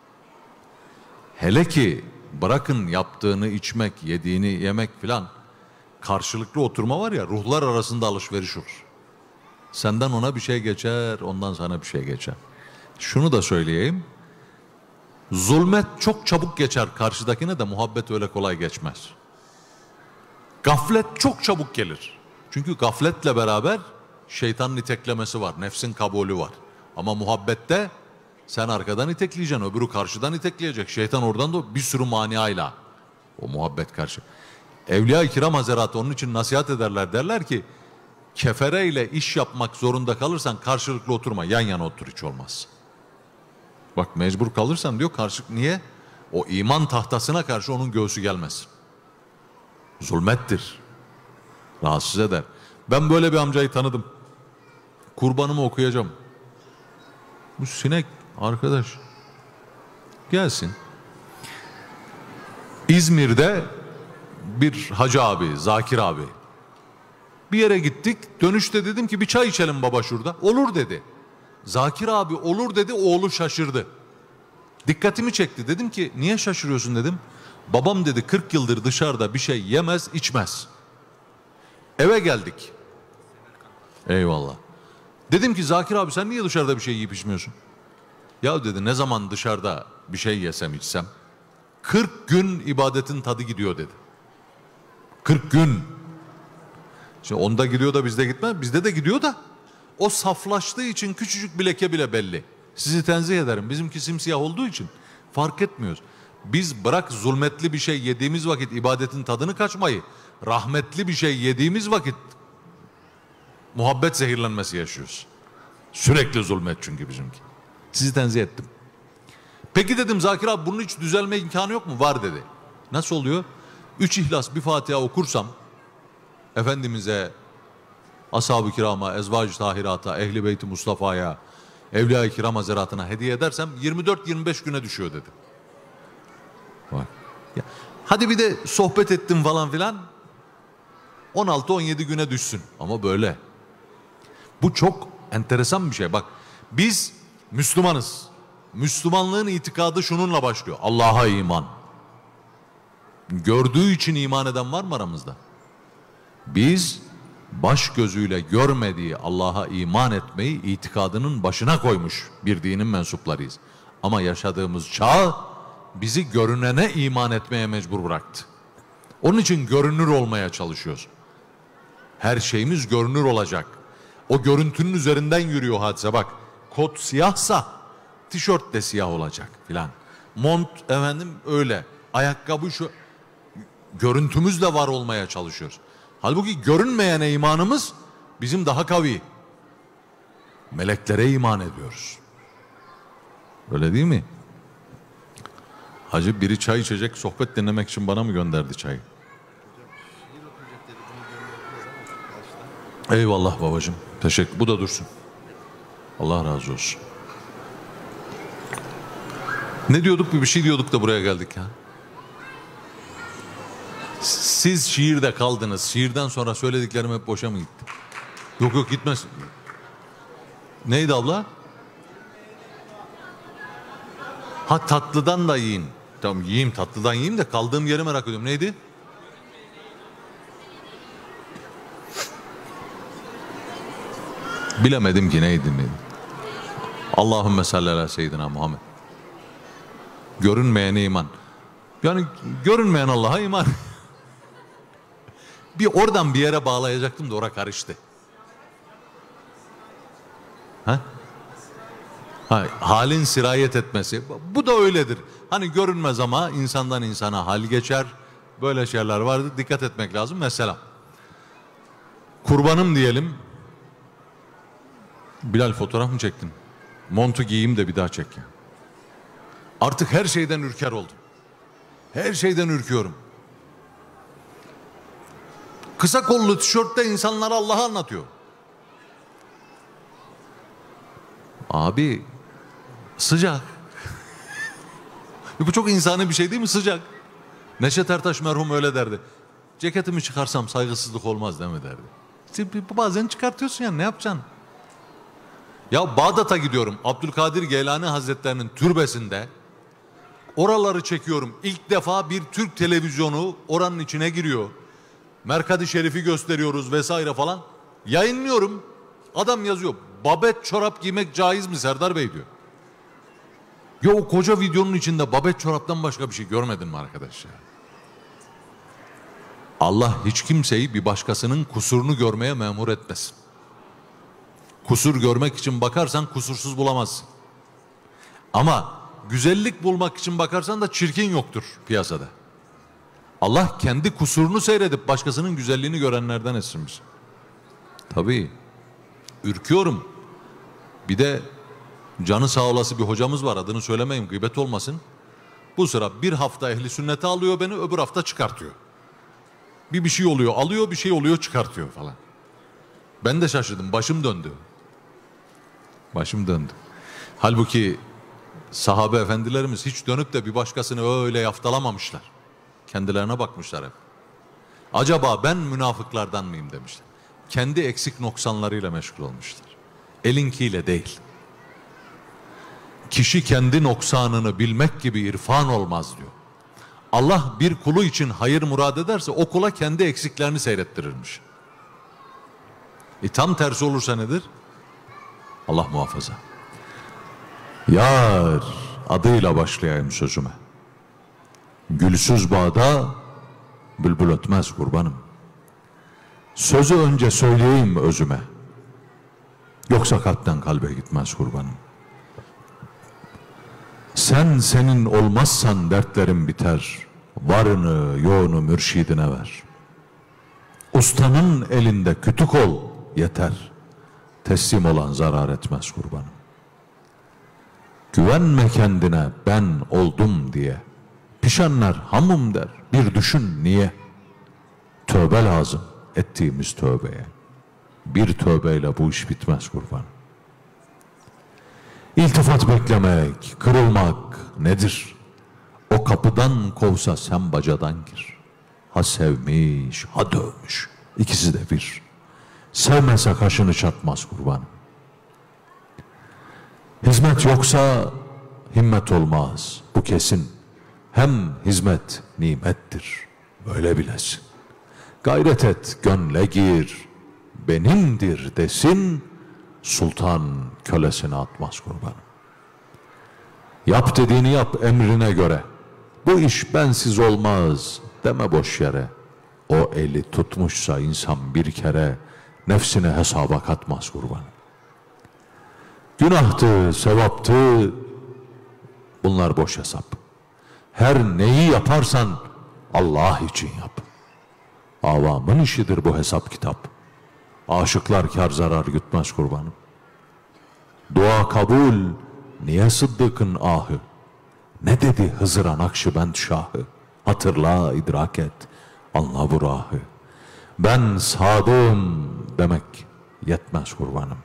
S1: Hele ki bırakın yaptığını içmek, yediğini yemek filan, karşılıklı oturma var ya, ruhlar arasında alışveriş olur. Senden ona bir şey geçer, ondan sana bir şey geçer. Şunu da söyleyeyim. Zulmet çok çabuk geçer karşıdakine de, muhabbet öyle kolay geçmez. Gaflet çok çabuk gelir. Çünkü gafletle beraber şeytanın iteklemesi var, nefsin kabulü var. Ama muhabbette sen arkadan itekleyeceksin, öbürü karşıdan itekleyecek. Şeytan oradan da bir sürü maniayla o muhabbet karşı. Evliya-i Kiram Hazretleri onun için nasihat ederler, derler ki kefereyle iş yapmak zorunda kalırsan karşılıklı oturma, yan yana otur, hiç olmaz. Bak mecbur kalırsan diyor karşılık, niye? O iman tahtasına karşı onun göğsü gelmez. Zulmettir. Rahatsız eder. Ben böyle bir amcayı tanıdım. Kurbanımı okuyacağım. Bu sinek arkadaş gelsin. İzmir'de bir hacı abi, Zakir abi. Bir yere gittik. Dönüşte dedim ki bir çay içelim baba şurada. Olur dedi. Zakir abi olur dedi, oğlu şaşırdı. Dikkatimi çekti. Dedim ki niye şaşırıyorsun dedim. Babam dedi 40 yıldır dışarıda bir şey yemez, içmez. Eve geldik. Eyvallah. Dedim ki Zakir abi sen niye dışarıda bir şey yiyip içmiyorsun? Ya dedi ne zaman dışarıda bir şey yesem içsem 40 gün ibadetin tadı gidiyor dedi. 40 gün. Şimdi onda gidiyor da bizde gitmez. Bizde de gidiyor da o saflaştığı için küçücük bir leke bile belli. Sizi tenzih ederim. Bizimki simsiyah olduğu için fark etmiyoruz. Biz bırak zulmetli bir şey yediğimiz vakit ibadetin tadını kaçmayı, rahmetli bir şey yediğimiz vakit muhabbet zehirlenmesi yaşıyoruz. Sürekli zulmet çünkü bizimki. Sizi tenzih ettim. Peki dedim Zakir abi bunun hiç düzelme imkanı yok mu? Var dedi. Nasıl oluyor? 3 İhlas bir Fatiha okursam Efendimiz'e, Ashab-ı Kiram'a, Ezvac-ı Tahirata, Ehl-i Beyt-i Mustafa'ya, Evliya-i Kiram Hazretleri'ne hediye edersem 24-25 güne düşüyor dedi. Bak. Ya, hadi bir de sohbet ettim falan filan 16-17 güne düşsün. Ama böyle. Bu çok enteresan bir şey. Bak biz Müslümanız. Müslümanlığın itikadı şununla başlıyor. Allah'a iman. Gördüğü için iman eden var mı aramızda? Biz baş gözüyle görmediği Allah'a iman etmeyi itikadının başına koymuş bir dinin mensuplarıyız. Ama yaşadığımız çağ bizi görünene iman etmeye mecbur bıraktı. Onun için görünür olmaya çalışıyoruz. Her şeyimiz görünür olacak. O görüntünün üzerinden yürüyor hadise. Bak, kot siyahsa tişört de siyah olacak filan. Mont efendim öyle. Ayakkabı şu. Görüntümüzle var olmaya çalışıyoruz. Halbuki görünmeyene imanımız bizim daha kavi. Meleklere iman ediyoruz. Öyle değil mi? Hacı biri çay içecek, sohbet dinlemek için bana mı gönderdi çayı? Eyvallah babacığım. Teşekkür. Bu da dursun. Allah razı olsun. Ne diyorduk? Bir şey diyorduk da buraya geldik ya. Siz şiirde kaldınız. Şiirden sonra söylediklerim hep boşa mı gitti? Yok gitmez. Neydi abla? Ha, tatlıdan da yiyin. Tamam yiyeyim, tatlıdan yiyeyim de kaldığım yeri merak ediyorum. Neydi? Bilemedim ki neydi. Allahümme salli ala seyyidina Muhammed. Görünmeyene iman. Yani görünmeyen Allah'a iman. Bir oradan bir yere bağlayacaktım da oraya karıştı. Ha? Halin sirayet etmesi. Bu da öyledir. Hani görünmez ama insandan insana hal geçer. Böyle şeyler vardır. Dikkat etmek lazım. Mesela kurbanım diyelim. Bilal fotoğraf mı çektin? Montu giyeyim de bir daha çek ya. Artık her şeyden ürker oldum. Her şeyden ürküyorum. Kısa kollu tişörtte insanlara Allah'ı anlatıyor. Abi sıcak. Bu çok insani bir şey değil mi? Sıcak. Neşet Ertaş merhum öyle derdi. Ceketimi çıkarsam saygısızlık olmaz değil mi derdi. İşte bazen çıkartıyorsun ya, ne yapacaksın? Ya Bağdat'a gidiyorum. Abdülkadir Geylani Hazretlerinin türbesinde. Oraları çekiyorum. İlk defa bir Türk televizyonu oranın içine giriyor. Merkadi Şerif'i gösteriyoruz vesaire falan. Yayınlıyorum. Adam yazıyor. Babet çorap giymek caiz mi Serdar Bey diyor. Ya o koca videonun içinde babet çoraptan başka bir şey görmedin mi arkadaş ya? Allah hiç kimseyi bir başkasının kusurunu görmeye memur etmesin. Kusur görmek için bakarsan kusursuz bulamazsın. Ama güzellik bulmak için bakarsan da çirkin yoktur piyasada. Allah kendi kusurunu seyredip başkasının güzelliğini görenlerden etsin bizi. Tabii. Ürküyorum. Bir de canı sağ olası bir hocamız var, adını söylemeyeyim gıybet olmasın. Bu sıra bir hafta ehli sünnete alıyor beni, öbür hafta çıkartıyor. Bir şey oluyor alıyor, bir şey oluyor çıkartıyor falan. Ben de şaşırdım, başım döndü. Başım döndü. Halbuki sahabe efendilerimiz hiç dönüp de bir başkasını öyle yaftalamamışlar. Kendilerine bakmışlar hep. Acaba ben münafıklardan mıyım demişler. Kendi eksik noksanlarıyla meşgul olmuşlar. Elinkiyle değil. Kişi kendi noksanını bilmek gibi irfan olmaz diyor. Allah bir kulu için hayır murad ederse o kula kendi eksiklerini seyrettirirmiş. Tam tersi olursa nedir? Allah muhafaza. Yar adıyla başlayayım sözüme. Gülsüz bağda bülbül ötmez kurbanım. Sözü önce söyleyeyim özüme. Yoksa kalpten kalbe gitmez kurbanım. Sen senin olmazsan dertlerim biter. Varını yoğunu mürşidine ver. Ustanın elinde kütük ol yeter. Teslim olan zarar etmez kurbanım. Güvenme kendine ben oldum diye. Pişenler hamım der. Bir düşün niye? Tövbe lazım ettiğimiz tövbeye. Bir tövbeyle bu iş bitmez kurbanım. İltifat beklemek, kırılmak nedir? O kapıdan kovsa sen bacadan gir. Ha sevmiş, ha dövmüş. İkisi de bir. Sevmese kaşını çatmaz kurbanım. Hizmet yoksa himmet olmaz. Bu kesin. Hem hizmet nimettir. Böyle bilesin. Gayret et, gönle gir. benimdir desin, sultan kölesine atmaz kurbanım. Yap dediğini yap emrine göre, bu iş bensiz olmaz deme boş yere. O eli tutmuşsa insan bir kere, nefsine hesaba katmaz kurbanım. Günahtı, sevaptı, bunlar boş hesap. Her neyi yaparsan Allah için yap. Avamın işidir bu hesap kitap. Aşıklar kar zarar gütmez kurbanım. Dua kabul, niye Sıddık'ın ahı? Ne dedi Hızır'a Nakşibend Şahı? Hatırla, idrak et, anla bu rahı. Ben sadığım demek yetmez kurbanım.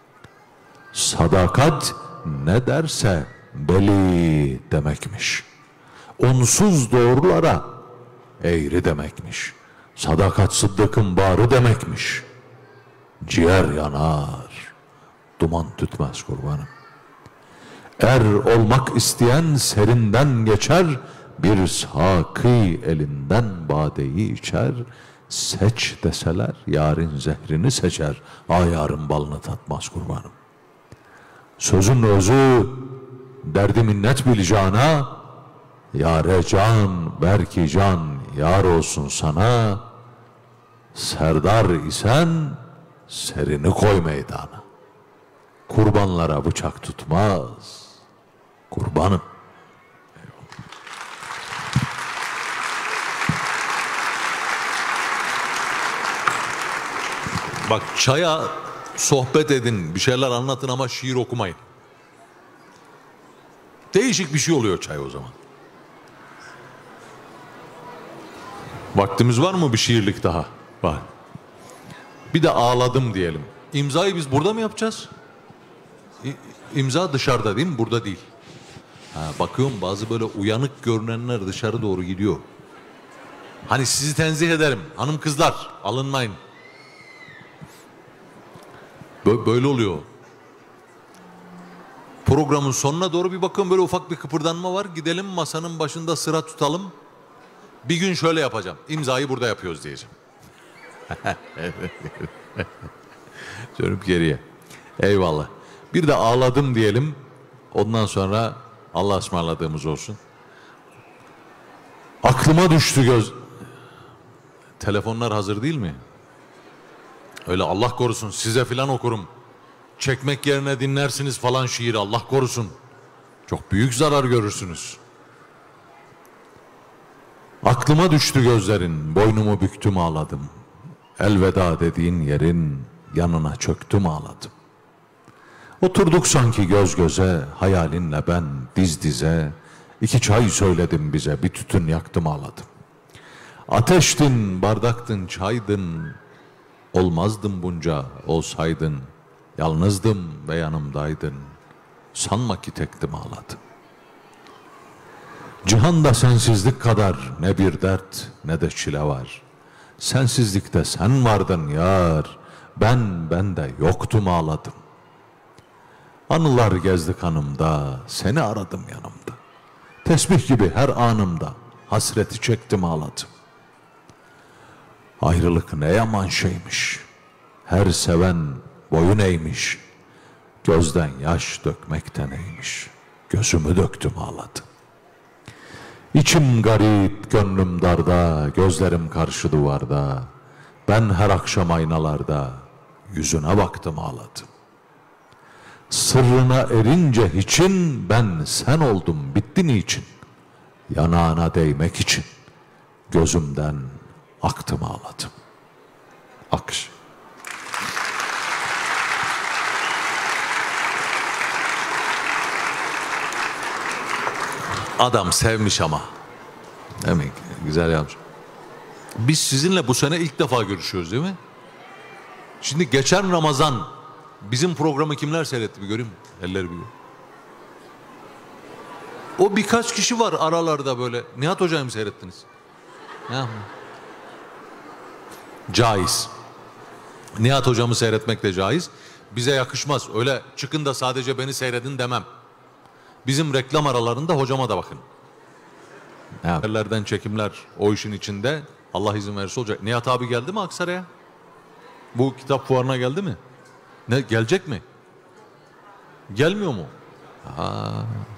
S1: Sadakat ne derse beli demekmiş. Onsuz doğrulara eğri demekmiş. Sadakat Sıddık'ın bağrı demekmiş. Ciğer yanar, duman tütmez kurbanım. Er olmak isteyen serinden geçer, bir sakı elinden badeyi içer. Seç deseler yarın zehrini seçer, ayarın balını tatmaz kurbanım. Sözün özü derdi minnet bil cana, yâre can belki can yar olsun sana. Serdar isen serini koy meydana. Kurbanlara bıçak tutmaz kurbanım. Bak, çaya sohbet edin, bir şeyler anlatın ama şiir okumayın. Değişik bir şey oluyor çay o zaman. Vaktimiz var mı bir şiirlik daha? Var. Bir de ağladım diyelim. İmzayı biz burada mı yapacağız? İmza dışarıda değil mi? Burada değil. Bakıyorum bazı böyle uyanık görünenler dışarı doğru gidiyor. Hani sizi tenzih ederim. Hanım kızlar alınmayın. Böyle oluyor. Programın sonuna doğru bir bakıyorum, böyle ufak bir kıpırdanma var. Gidelim masanın başında sıra tutalım. Bir gün şöyle yapacağım. İmzayı burada yapıyoruz diyeceğim. Dönüp geriye. Eyvallah. Bir de ağladım diyelim. Ondan sonra Allah'a ısmarladığımız olsun. Aklıma düştü Telefonlar hazır değil mi? Öyle Allah korusun size filan okurum. Çekmek yerine dinlersiniz falan şiir, Allah korusun. Çok büyük zarar görürsünüz. Aklıma düştü gözlerin, boynumu büktüm ağladım. Elveda dediğin yerin yanına çöktüm ağladım. Oturduk sanki göz göze, hayalinle ben diz dize. 2 çay söyledim bize, bir tütün yaktım ağladım. Ateştin, bardaktın, çaydın, olmazdım bunca olsaydın. Yalnızdım ve yanımdaydın, sanma ki tektim ağladım. Cihanda sensizlik kadar ne bir dert ne de çile var. Sensizlikte sen vardın yar, ben de yoktum ağladım. Anılar gezdi kanımda, seni aradım yanımda. Tesbih gibi her anımda hasreti çektim ağladım. Ayrılık ne yaman şeymiş, her seven boyun eğmiş. Gözden yaş dökmekten eğmiş, gözümü döktüm ağladım. İçim garip, gönlüm darda, gözlerim karşı duvarda. Ben her akşam aynalarda yüzüne baktım ağladım. Sırrına erince hiçin ben sen oldum bitti niçin? Yanağına değmek için gözümden aktım ağladım. Akış. Adam sevmiş ama. Demek güzel yapmış. Biz sizinle bu sene ilk defa görüşüyoruz değil mi? Şimdi geçen Ramazan bizim programı kimler seyretti bir göreyim. Elleri bir. O birkaç kişi var aralarda böyle. Nihat Hoca'yı mı seyrettiniz? Ne? Caiz. Nihat Hocamı seyretmek de caiz. Bize yakışmaz. Öyle çıkın da sadece beni seyredin demem. Bizim reklam aralarında hocama da bakın. Haberlerden çekimler o işin içinde. Allah izin verirse olacak. Nihat abi geldi mi Aksaray'a? Bu kitap fuarına geldi mi? Ne gelecek mi? Gelmiyor mu? Ha.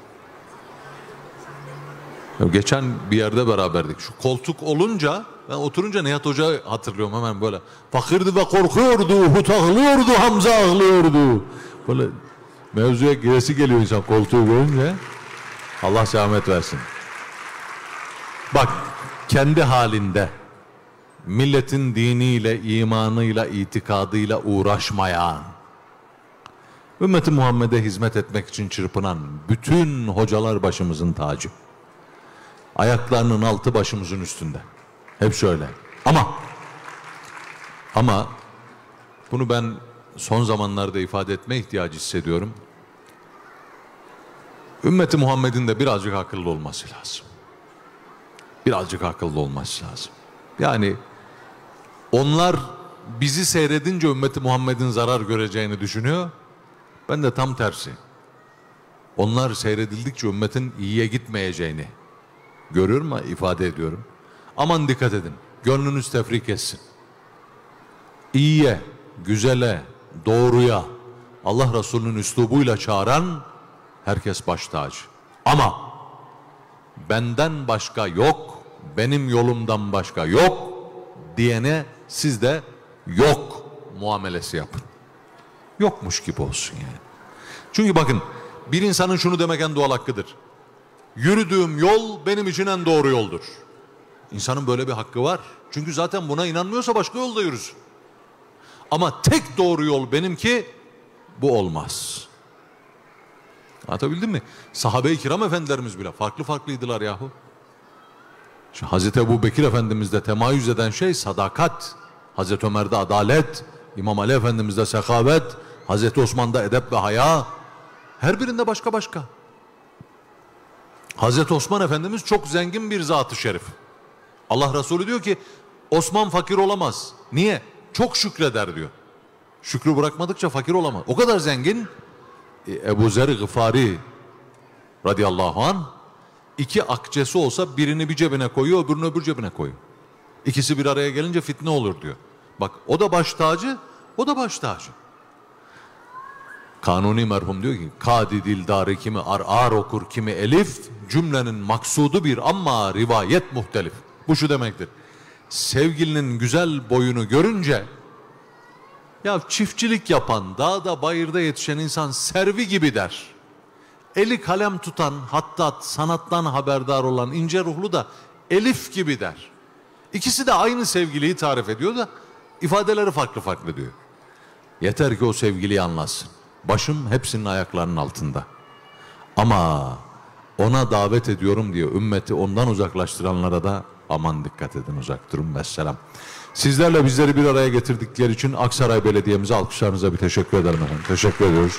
S1: Ya geçen bir yerde beraberdik. Şu koltuk olunca ben oturunca Nihat Hoca'yı hatırlıyorum hemen böyle. Fakirdi ve korkuyordu, hutaklıyordu, Hamza ağlıyordu. Böyle mevzuya giresi geliyor insan koltuğu görünce. Allah selamet versin. Bak kendi halinde milletin diniyle, imanıyla, itikadıyla uğraşmayan, ümmeti Muhammed'e hizmet etmek için çırpınan bütün hocalar başımızın tacı. Ayaklarının altı başımızın üstünde. Hep şöyle. Ama bunu ben son zamanlarda ifade etme ihtiyacı hissediyorum. Ümmeti Muhammed'in de birazcık akıllı olması lazım. Birazcık akıllı olması lazım. Yani onlar bizi seyredince ümmeti Muhammed'in zarar göreceğini düşünüyor. Ben de tam tersi. Onlar seyredildikçe ümmetin iyiye gitmeyeceğini görüyorum ama ifade ediyorum. Aman dikkat edin. Gönlünüz tefrik etsin. İyiye, güzele, doğruya, Allah Resulü'nün üslubuyla çağıran herkes baş tacı. Ama benden başka yok, benim yolumdan başka yok diyene siz de yok muamelesi yapın. Yokmuş gibi olsun yani. Çünkü bakın bir insanın şunu demek en doğal hakkıdır. Yürüdüğüm yol benim için en doğru yoldur. İnsanın böyle bir hakkı var. Çünkü zaten buna inanmıyorsa başka yolda yürüsün. Ama tek doğru yol benimki, bu olmaz. Anlatabildim mi? Sahabe-i kiram efendilerimiz bile farklı farklıydılar yahu. Şimdi Hazreti Ebu Bekir Efendimiz'de temayüz eden şey sadakat. Hazreti Ömer'de adalet, İmam Ali Efendimiz'de sekavet, Hazreti Osman'da edep ve haya. Her birinde başka başka. Hazreti Osman Efendimiz çok zengin bir zat-ı şerif. Allah Resulü diyor ki Osman fakir olamaz. Niye? Çok şükreder diyor. Şükrü bırakmadıkça fakir olamaz. O kadar zengin. Ebu Zer Gıfari radıyallahu anh 2 akçesi olsa birini bir cebine koyuyor, öbürünü öbür cebine koyuyor. İkisi bir araya gelince fitne olur diyor. Bak o da baş tacı, o da baş tacı. Kanuni merhum diyor ki Kadi dildarı kimi ar okur kimi elif, cümlenin maksudu bir ama rivayet muhtelif. Bu şu demektir. Sevgilinin güzel boyunu görünce ya çiftçilik yapan, dağda bayırda yetişen insan servi gibi der. Eli kalem tutan, hattat, sanattan haberdar olan ince ruhlu da Elif gibi der. İkisi de aynı sevgiliyi tarif ediyor da ifadeleri farklı farklı diyor. Yeter ki o sevgiliyi anlasın. Başım hepsinin ayaklarının altında. Ama ona davet ediyorum diye ümmeti ondan uzaklaştıranlara da aman dikkat edin, uzak durun. Vesselam. Sizlerle bizleri bir araya getirdikleri için Aksaray Belediye'mize alkışlarınıza bir teşekkür ederim efendim. Teşekkür ediyoruz.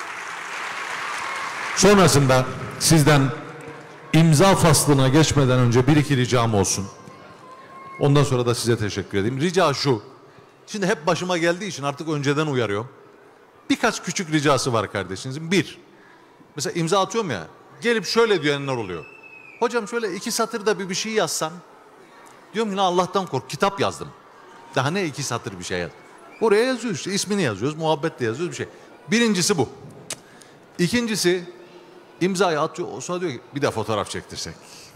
S1: Sonrasında sizden imza faslına geçmeden önce bir iki ricam olsun. Ondan sonra da size teşekkür edeyim. Rica şu. Şimdi hep başıma geldiği için artık önceden uyarıyorum. Birkaç küçük ricası var kardeşinizin. Bir, mesela imza atıyorum ya, gelip şöyle diyenler oluyor. Hocam şöyle 2 satırda bir şey yazsan. Diyorum ki Allah'tan kork, kitap yazdım. Daha ne 2 satır bir şey yaz. Oraya yazıyoruz işte, ismini yazıyoruz, muhabbetle yazıyoruz bir şey. Birincisi bu. İkincisi, imzayı atıyor, sonra diyor ki bir de fotoğraf çektirsek.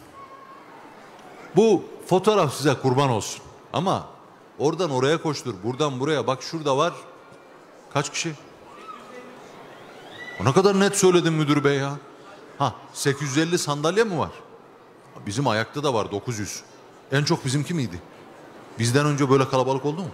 S1: Bu fotoğraf size kurban olsun. Ama oradan oraya koştur, buradan buraya, bak şurada var. Kaç kişi? O ne kadar net söyledim müdür bey ya. 850 sandalye mi var? Bizim ayakta da var 900. En çok bizimki miydi? Bizden önce böyle kalabalık oldu mu?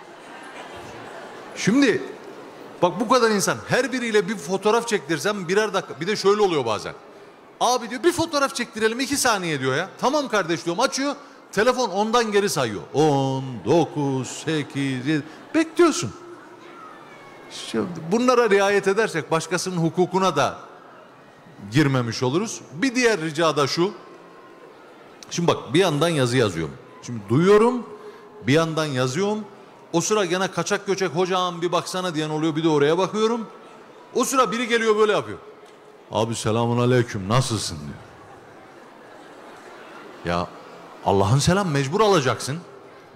S1: Şimdi bak bu kadar insan, her biriyle bir fotoğraf çektirsem birer dakika. Bir de şöyle oluyor bazen. Abi diyor bir fotoğraf çektirelim 2 saniye diyor ya. Tamam kardeş diyorum, açıyor. Telefon ondan geri sayıyor. 10, 9, 8, 7. Bekliyorsun. Şimdi bunlara riayet edersek başkasının hukukuna da girmemiş oluruz. Bir diğer rica da şu. Şimdi bak bir yandan yazı yazıyorum. Şimdi duyuyorum, bir yandan yazıyorum. O sıra gene kaçak göçek hocam bir baksana diyen oluyor, bir de oraya bakıyorum. O sıra biri geliyor böyle yapıyor. Abi selamun aleyküm, nasılsın diyor. Ya Allah'ın selam mecbur alacaksın.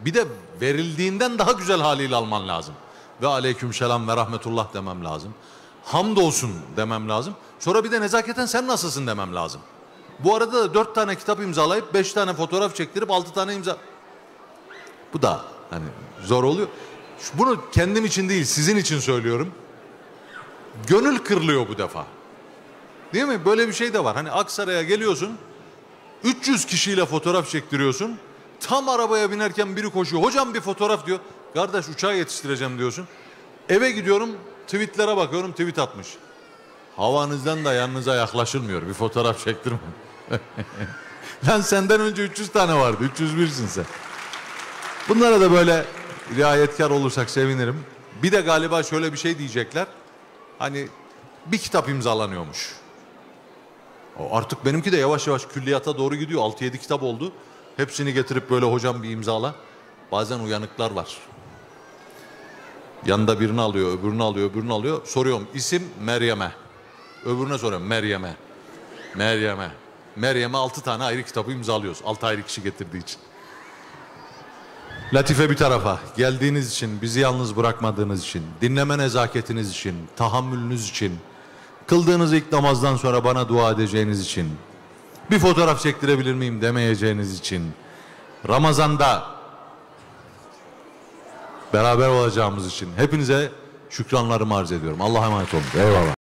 S1: Bir de verildiğinden daha güzel haliyle alman lazım. Ve aleykümselam ve rahmetullah demem lazım. Hamdolsun demem lazım. Sonra bir de nezaketen sen nasılsın demem lazım. Bu arada da 4 tane kitap imzalayıp 5 tane fotoğraf çektirip 6 tane imza. Bu da hani zor oluyor. Bunu kendim için değil sizin için söylüyorum. Gönül kırılıyor bu defa. Değil mi? Böyle bir şey de var. Hani Aksaray'a geliyorsun. 300 kişiyle fotoğraf çektiriyorsun. Tam arabaya binerken biri koşuyor. Hocam bir fotoğraf diyor. Kardeş uçağı yetiştireceğim diyorsun. Eve gidiyorum. Tweetlere bakıyorum. Tweet atmış. Havanızdan da yanınıza yaklaşılmıyor. Bir fotoğraf çektirme. Lan senden önce 300 tane vardı. 301'sin sen. Bunlara da böyle riayetkar olursak sevinirim. Bir de galiba şöyle bir şey diyecekler. Hani bir kitap imzalanıyormuş. Artık benimki de yavaş yavaş külliyata doğru gidiyor. 6-7 kitap oldu. Hepsini getirip böyle hocam bir imzala. Bazen uyanıklar var. Yanında birini alıyor, öbürünü alıyor, öbürünü alıyor. Soruyorum isim Meryem'e. Öbürüne soruyorum Meryem'e. Meryem'e. Meryem'e 6 tane ayrı kitabı imzalıyoruz. 6 ayrı kişi getirdiği için. Latife bir tarafa, geldiğiniz için, bizi yalnız bırakmadığınız için, dinleme nezaketiniz için, tahammülünüz için, kıldığınız ilk namazdan sonra bana dua edeceğiniz için, bir fotoğraf çektirebilir miyim demeyeceğiniz için, Ramazan'da beraber olacağımız için hepinize şükranlarımı arz ediyorum. Allah'a emanet olun. Eyvallah.